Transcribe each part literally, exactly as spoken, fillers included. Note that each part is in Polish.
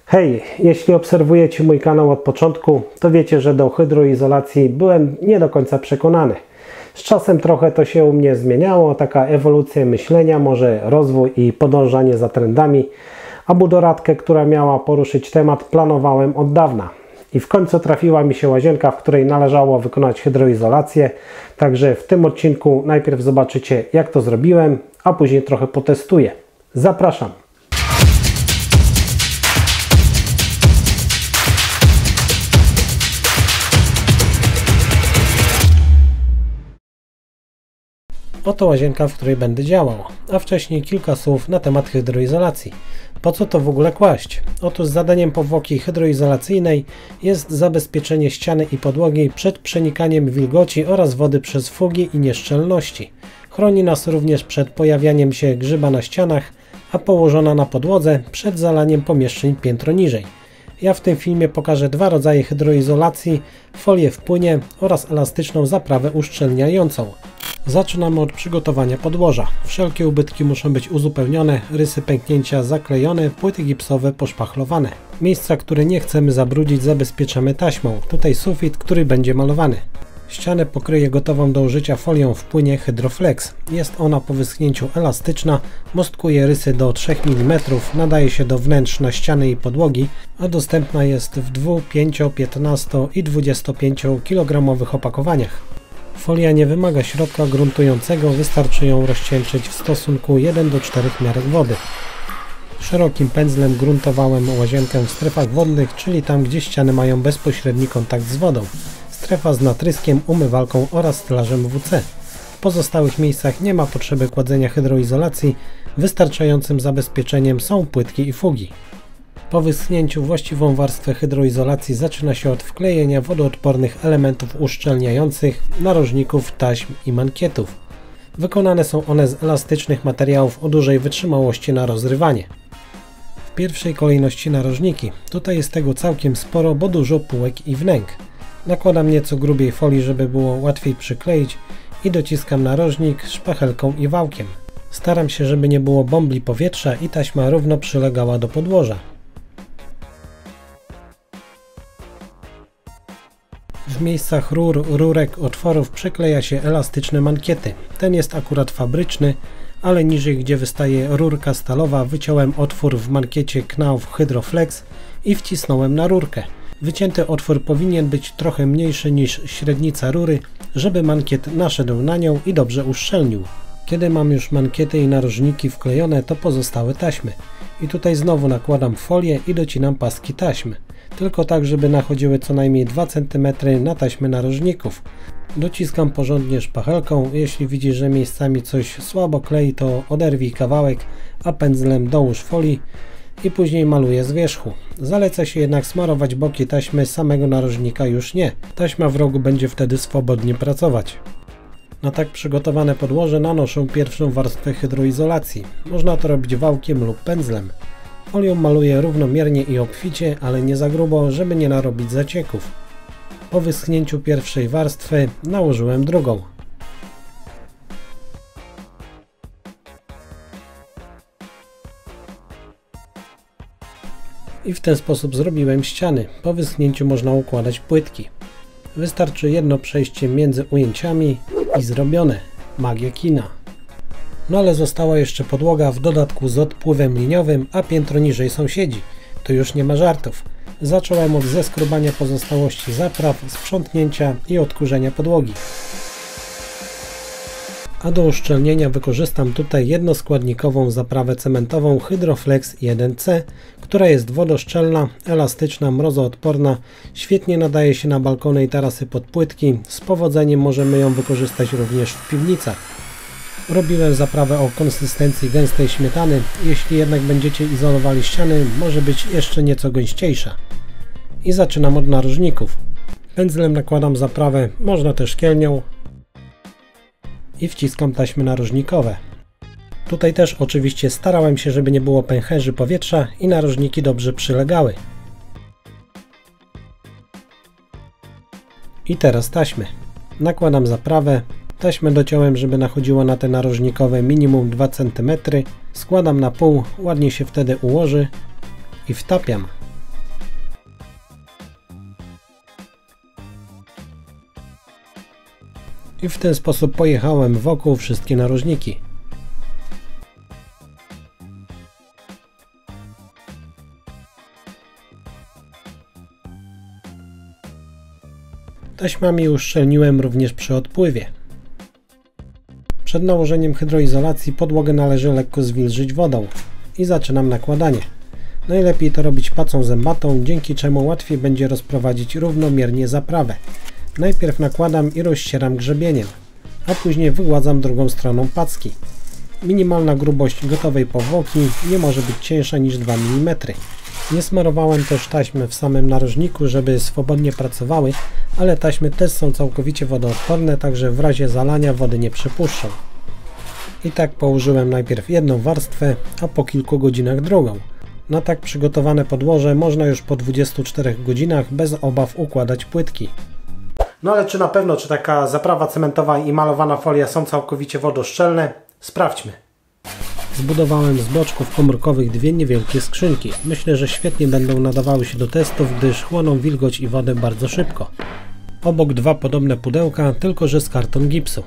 Hej, jeśli obserwujecie mój kanał od początku, to wiecie, że do hydroizolacji byłem nie do końca przekonany. Z czasem trochę to się u mnie zmieniało, taka ewolucja myślenia, może rozwój i podążanie za trendami, a budoradkę, która miała poruszyć temat, planowałem od dawna. I w końcu trafiła mi się łazienka, w której należało wykonać hydroizolację, także w tym odcinku najpierw zobaczycie, jak to zrobiłem, a później trochę potestuję. Zapraszam! Oto łazienka, w której będę działał, a wcześniej kilka słów na temat hydroizolacji. Po co to w ogóle kłaść? Otóż zadaniem powłoki hydroizolacyjnej jest zabezpieczenie ściany i podłogi przed przenikaniem wilgoci oraz wody przez fugi i nieszczelności. Chroni nas również przed pojawianiem się grzyba na ścianach, a położona na podłodze przed zalaniem pomieszczeń piętro niżej. Ja w tym filmie pokażę dwa rodzaje hydroizolacji, folię w płynie oraz elastyczną zaprawę uszczelniającą. Zaczynamy od przygotowania podłoża. Wszelkie ubytki muszą być uzupełnione, rysy pęknięcia zaklejone, płyty gipsowe poszpachlowane. Miejsca, które nie chcemy zabrudzić, zabezpieczamy taśmą. Tutaj sufit, który będzie malowany. Ścianę pokryję gotową do użycia folią w płynie Hydroflex. Jest ona po wyschnięciu elastyczna, mostkuje rysy do trzech milimetrów, nadaje się do wnętrz na ściany i podłogi, a dostępna jest w dwu, pięciu, piętnastu i dwudziestopięciokilogramowych opakowaniach. Folia nie wymaga środka gruntującego, wystarczy ją rozcieńczyć w stosunku jeden do czterech miarek wody. Szerokim pędzlem gruntowałem łazienkę w strefach wodnych, czyli tam, gdzie ściany mają bezpośredni kontakt z wodą. Strefa z natryskiem, umywalką oraz stelażem W C. W pozostałych miejscach nie ma potrzeby kładzenia hydroizolacji, wystarczającym zabezpieczeniem są płytki i fugi. Po wyschnięciu właściwą warstwę hydroizolacji zaczyna się od wklejenia wodoodpornych elementów uszczelniających, narożników, taśm i mankietów. Wykonane są one z elastycznych materiałów o dużej wytrzymałości na rozrywanie. W pierwszej kolejności narożniki. Tutaj jest tego całkiem sporo, bo dużo półek i wnęk. Nakładam nieco grubiej folii, żeby było łatwiej przykleić i dociskam narożnik szpachelką i wałkiem. Staram się, żeby nie było bąbli powietrza i taśma równo przylegała do podłoża. W miejscach rur, rurek, otworów przykleja się elastyczne mankiety. Ten jest akurat fabryczny, ale niżej, gdzie wystaje rurka stalowa, wyciąłem otwór w mankiecie Knauf Hydroflex i wcisnąłem na rurkę. Wycięty otwór powinien być trochę mniejszy niż średnica rury, żeby mankiet naszedł na nią i dobrze uszczelnił. Kiedy mam już mankiety i narożniki wklejone, to pozostałe taśmy. I tutaj znowu nakładam folię i docinam paski taśmy. Tylko tak, żeby nachodziły co najmniej dwa centymetry na taśmę narożników. Dociskam porządnie szpachelką, jeśli widzisz, że miejscami coś słabo klei, to oderwij kawałek, a pędzlem dołóż folii i później maluję z wierzchu. Zaleca się jednak smarować boki taśmy, samego narożnika już nie. Taśma w rogu będzie wtedy swobodnie pracować. Na tak przygotowane podłoże nanoszę pierwszą warstwę hydroizolacji. Można to robić wałkiem lub pędzlem. Folią maluję równomiernie i obficie, ale nie za grubo, żeby nie narobić zacieków. Po wyschnięciu pierwszej warstwy nałożyłem drugą. I w ten sposób zrobiłem ściany. Po wyschnięciu można układać płytki. Wystarczy jedno przejście między ujęciami i zrobione. Magia kina. No ale została jeszcze podłoga, w dodatku z odpływem liniowym, a piętro niżej sąsiedzi. To już nie ma żartów. Zacząłem od zeskrobania pozostałości zapraw, sprzątnięcia i odkurzenia podłogi. A do uszczelnienia wykorzystam tutaj jednoskładnikową zaprawę cementową Hydroflex jeden C, która jest wodoszczelna, elastyczna, mrozoodporna, świetnie nadaje się na balkony i tarasy pod płytki, z powodzeniem możemy ją wykorzystać również w piwnicach. Robiłem zaprawę o konsystencji gęstej śmietany, jeśli jednak będziecie izolowali ściany, może być jeszcze nieco gęściejsza. I zaczynam od narożników. Pędzlem nakładam zaprawę, można też kielnią i wciskam taśmy narożnikowe. Tutaj też oczywiście starałem się, żeby nie było pęcherzy powietrza i narożniki dobrze przylegały. I teraz taśmy. Nakładam zaprawę. Taśmę dociąłem, żeby nachodziło na te narożnikowe minimum dwa centymetry. Składam na pół, ładnie się wtedy ułoży i wtapiam. I w ten sposób pojechałem wokół wszystkie narożniki. Taśmami uszczelniłem również przy odpływie. Przed nałożeniem hydroizolacji podłogę należy lekko zwilżyć wodą i zaczynam nakładanie. Najlepiej to robić pacą zębatą, dzięki czemu łatwiej będzie rozprowadzić równomiernie zaprawę. Najpierw nakładam i rozcieram grzebieniem, a później wygładzam drugą stroną packi. Minimalna grubość gotowej powłoki nie może być cieńsza niż dwa milimetry. Nie smarowałem też taśmy w samym narożniku, żeby swobodnie pracowały, ale taśmy też są całkowicie wodoodporne, także w razie zalania wody nie przepuszczą. I tak położyłem najpierw jedną warstwę, a po kilku godzinach drugą. Na tak przygotowane podłoże można już po dwudziestu czterech godzinach bez obaw układać płytki. No ale czy na pewno, czy taka zaprawa cementowa i malowana folia są całkowicie wodoszczelne? Sprawdźmy. Zbudowałem z bloczków komórkowych dwie niewielkie skrzynki. Myślę, że świetnie będą nadawały się do testów, gdyż chłoną wilgoć i wodę bardzo szybko. Obok dwa podobne pudełka, tylko że z karton gipsu.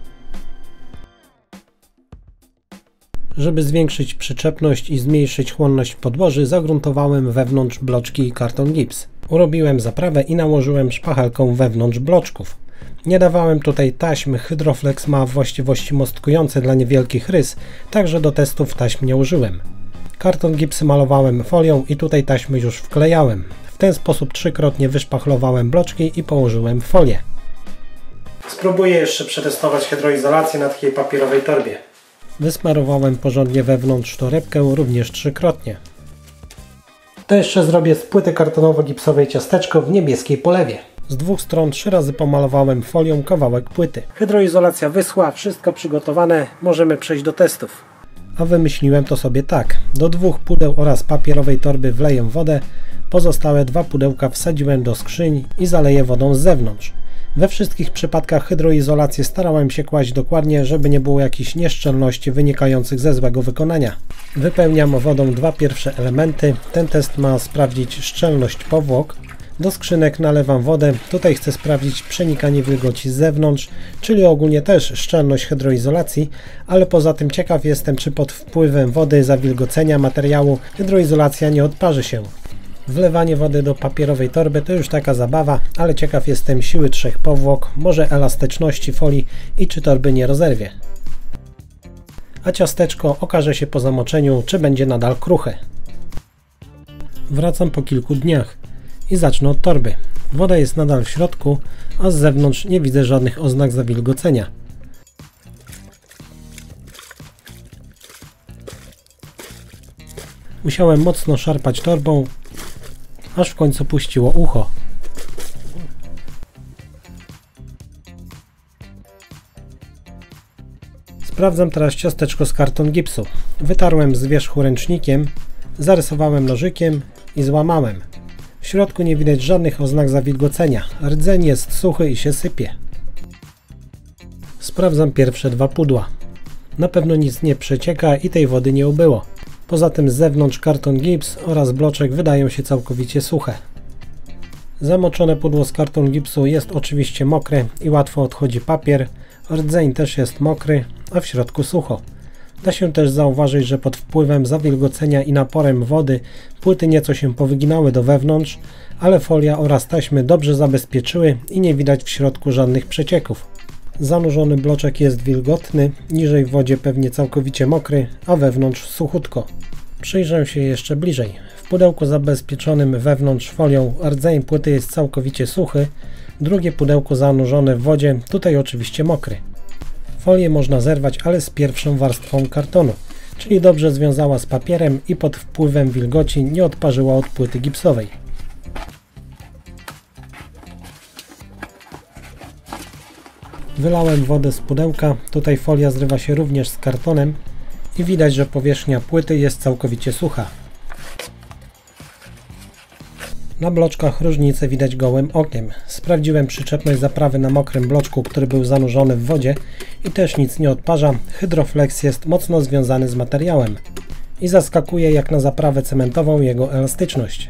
Żeby zwiększyć przyczepność i zmniejszyć chłonność podłoży, zagruntowałem wewnątrz bloczki karton gips. Urobiłem zaprawę i nałożyłem szpachelką wewnątrz bloczków. Nie dawałem tutaj taśmy, Hydroflex ma właściwości mostkujące dla niewielkich rys, także do testów taśm nie użyłem. Karton gipsy malowałem folią i tutaj taśmy już wklejałem. W ten sposób trzykrotnie wyszpachlowałem bloczki i położyłem folię. Spróbuję jeszcze przetestować hydroizolację na takiej papierowej torbie. Wysmarowałem porządnie wewnątrz torebkę również trzykrotnie. To jeszcze zrobię z płyty kartonowo-gipsowej ciasteczko w niebieskiej polewie. Z dwóch stron trzy razy pomalowałem folią kawałek płyty. Hydroizolacja wyschła, wszystko przygotowane, możemy przejść do testów. A wymyśliłem to sobie tak. Do dwóch pudeł oraz papierowej torby wleję wodę, pozostałe dwa pudełka wsadziłem do skrzyń i zaleję wodą z zewnątrz. We wszystkich przypadkach hydroizolację starałem się kłaść dokładnie, żeby nie było jakichś nieszczelności wynikających ze złego wykonania. Wypełniam wodą dwa pierwsze elementy. Ten test ma sprawdzić szczelność powłok. Do skrzynek nalewam wodę. Tutaj chcę sprawdzić przenikanie wilgoci z zewnątrz, czyli ogólnie też szczelność hydroizolacji, ale poza tym ciekaw jestem, czy pod wpływem wody zawilgocenia materiału hydroizolacja nie odparzy się. Wlewanie wody do papierowej torby to już taka zabawa, ale ciekaw jestem siły trzech powłok, może elastyczności folii i czy torby nie rozerwie. A ciasteczko okaże się po zamoczeniu, czy będzie nadal kruche. Wracam po kilku dniach i zacznę od torby. Woda jest nadal w środku, a z zewnątrz nie widzę żadnych oznak zawilgocenia. Musiałem mocno szarpać torbą, aż w końcu puściło ucho. Sprawdzam teraz ciasteczko z karton gipsu. Wytarłem z wierzchu ręcznikiem, zarysowałem nożykiem i złamałem. W środku nie widać żadnych oznak zawilgocenia. Rdzeń jest suchy i się sypie. Sprawdzam pierwsze dwa pudła. Na pewno nic nie przecieka i tej wody nie ubyło. Poza tym z zewnątrz karton gips oraz bloczek wydają się całkowicie suche. Zamoczone pudło z karton gipsu jest oczywiście mokre i łatwo odchodzi papier. Rdzeń też jest mokry, a w środku sucho. Da się też zauważyć, że pod wpływem zawilgocenia i naporem wody płyty nieco się powyginały do wewnątrz, ale folia oraz taśmy dobrze zabezpieczyły i nie widać w środku żadnych przecieków. Zanurzony bloczek jest wilgotny, niżej w wodzie pewnie całkowicie mokry, a wewnątrz suchutko. Przyjrzę się jeszcze bliżej. W pudełku zabezpieczonym wewnątrz folią rdzeń płyty jest całkowicie suchy, drugie pudełko zanurzone w wodzie, tutaj oczywiście mokry. Folię można zerwać, ale z pierwszą warstwą kartonu, czyli dobrze związała z papierem i pod wpływem wilgoci nie odparzyła od płyty gipsowej. Wylałem wodę z pudełka, tutaj folia zrywa się również z kartonem i widać, że powierzchnia płyty jest całkowicie sucha. Na bloczkach różnicę widać gołym okiem. Sprawdziłem przyczepność zaprawy na mokrym bloczku, który był zanurzony w wodzie i też nic nie odparza. Hydroflex jest mocno związany z materiałem i zaskakuje jak na zaprawę cementową jego elastyczność.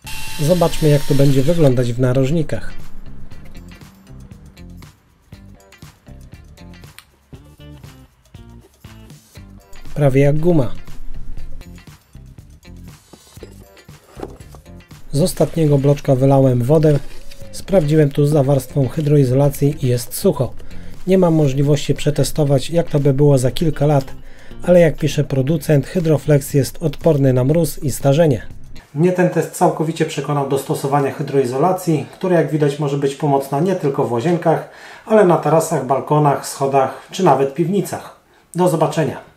Zobaczmy, jak to będzie wyglądać w narożnikach. prawie jak guma. Z ostatniego bloczka wylałem wodę, sprawdziłem tu za warstwą hydroizolacji i jest sucho. Nie mam możliwości przetestować, jak to by było za kilka lat, ale jak pisze producent, Hydroflex jest odporny na mróz i starzenie. Mnie ten test całkowicie przekonał do stosowania hydroizolacji, która jak widać może być pomocna nie tylko w łazienkach, ale na tarasach, balkonach, schodach czy nawet piwnicach. Do zobaczenia.